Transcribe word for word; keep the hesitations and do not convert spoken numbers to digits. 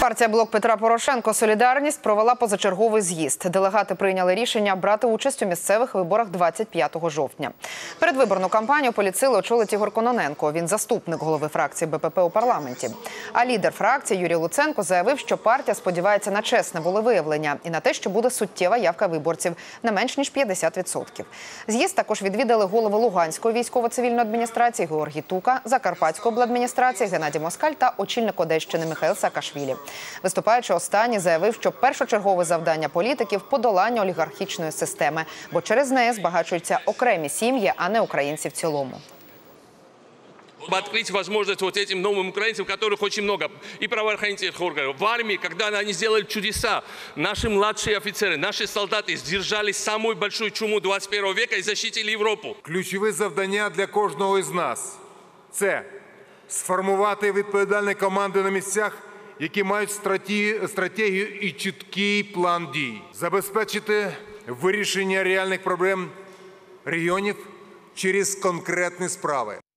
Партія «Блок Петра Порошенко «Солідарність» провела позачерговий з'їзд. Делегати прийняли рішення брати участь у місцевих виборах двадцять п'ятого жовтня. Передвиборну кампанію політсили очолить Ігор Кононенко. Він заступник голови фракції БПП у парламенті. А лідер фракції Юрій Луценко заявив, що партія сподівається на чесне волевиявлення і на те, що буде суттєва явка виборців – не менш ніж п'ятдесят відсотків. З'їзд також відвідали голови Луганської військово-цивільної адміністрації Георгій Тука, Закарпатської обладміністрації Геннадій Москаль та очільник Одещини Михаїл Саакашвілі. Виступаючи останній, заявив, що першочергове завдання політиків – подолання олігархічної системи, бо через неї збагачуються окремі сім'ї, а не українці в цілому. Открыть возможность вот этим новым украинцам, которых очень много, и правоохранительных органов. В армии, когда они сделали чудеса, наши младшие офицеры, наши солдаты сдержали самую большую чуму двадцать первого века и защитили Европу. Ключові завдання для кожного із нас – це сформувати відповідальні команди на місцях, які мають стратегію і чіткий план дій, забезпечити вирішення реальних проблем регіонів через конкретні справи.